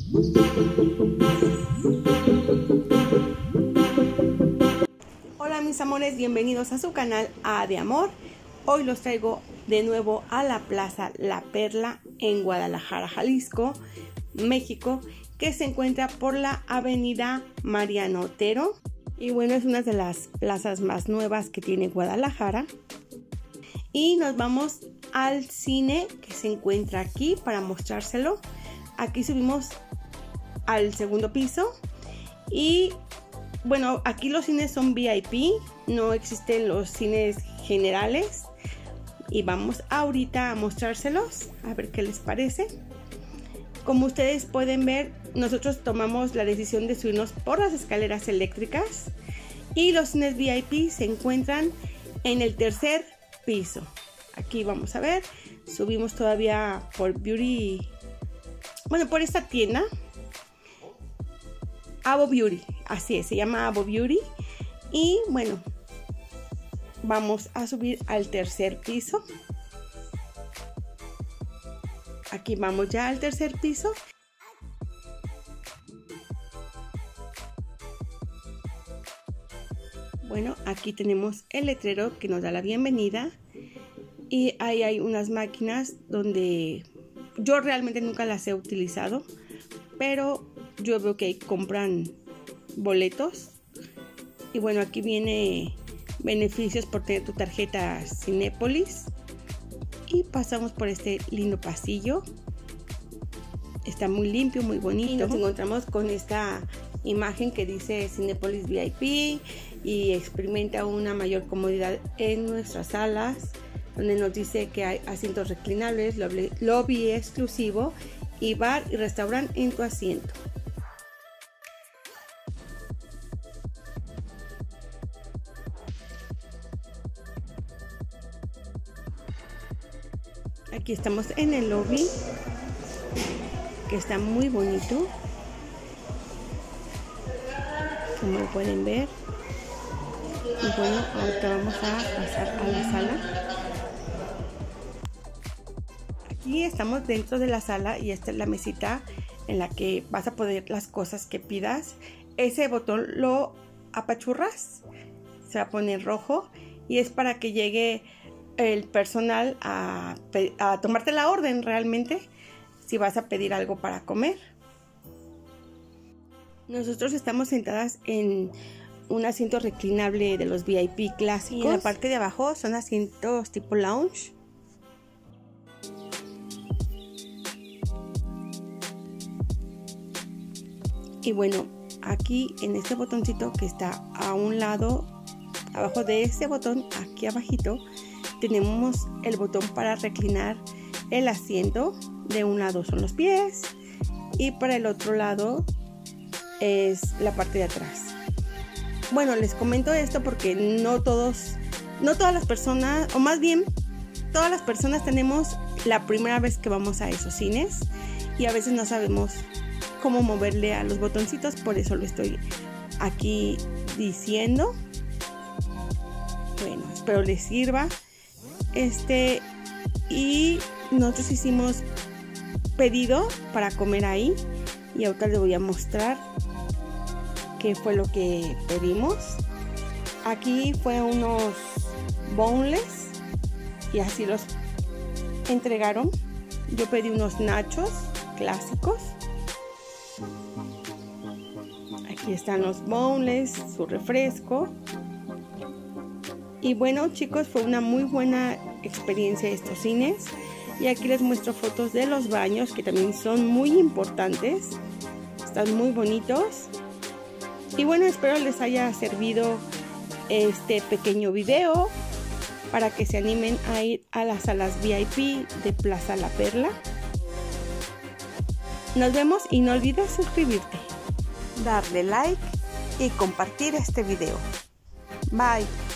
Hola mis amores, bienvenidos a su canal A de Amor. Hoy los traigo de nuevo a la Plaza La Perla en Guadalajara, Jalisco, México, que se encuentra por la avenida Mariano Otero. Y bueno, es una de las plazas más nuevas que tiene Guadalajara. Y nos vamos al cine que se encuentra aquí para mostrárselo. Aquí subimos al segundo piso y bueno, aquí los cines son VIP, no existen los cines generales. Y vamos ahorita a mostrárselos, a ver qué les parece. Como ustedes pueden ver, nosotros tomamos la decisión de subirnos por las escaleras eléctricas. Y los cines VIP se encuentran en el tercer piso. Aquí vamos a ver, subimos todavía por Beauty, bueno, por esta tienda. Avo Beauty, así es, se llama Avo Beauty. Y bueno, vamos a subir al tercer piso. Aquí vamos ya al tercer piso. Bueno, aquí tenemos el letrero que nos da la bienvenida. Y ahí hay unas máquinas donde yo realmente nunca las he utilizado, pero yo veo que ahí compran boletos. Y bueno, aquí viene beneficios por tener tu tarjeta Cinépolis. Y pasamos por este lindo pasillo. Está muy limpio, muy bonito. Y nos encontramos con esta imagen que dice Cinépolis VIP y experimenta una mayor comodidad en nuestras salas, donde nos dice que hay asientos reclinables, lobby exclusivo y bar y restaurante en tu asiento. Aquí estamos en el lobby, que está muy bonito, como lo pueden ver. Y bueno, ahorita vamos a pasar a la sala. Aquí estamos dentro de la sala y esta es la mesita en la que vas a poner las cosas que pidas. Ese botón lo apachurras, se va a poner rojo y es para que llegue el personal a tomarte la orden realmente si vas a pedir algo para comer. Nosotros estamos sentadas en un asiento reclinable de los VIP clásicos. Y en la parte de abajo son asientos tipo lounge. Y bueno, aquí en este botoncito que está a un lado, abajo de este botón, aquí abajito, tenemos el botón para reclinar el asiento. De un lado son los pies y para el otro lado es la parte de atrás. Bueno, les comento esto porque no todas las personas, o más bien todas las personas tenemos la primera vez que vamos a esos cines y a veces no sabemos cómo moverle a los botoncitos, por eso lo estoy aquí diciendo. Bueno, espero les sirva. Y nosotros hicimos pedido para comer ahí y ahorita les voy a mostrar qué fue lo que pedimos. Aquí fue unos boneless y así los entregaron. Yo pedí unos nachos clásicos. Aquí están los boneless, su refresco. Y bueno, chicos, fue una muy buena experiencia estos cines. Y aquí les muestro fotos de los baños, que también son muy importantes. Están muy bonitos. Y bueno, espero les haya servido este pequeño video para que se animen a ir a las salas VIP de Plaza La Perla. Nos vemos y no olvides suscribirte, darle like y compartir este video. Bye.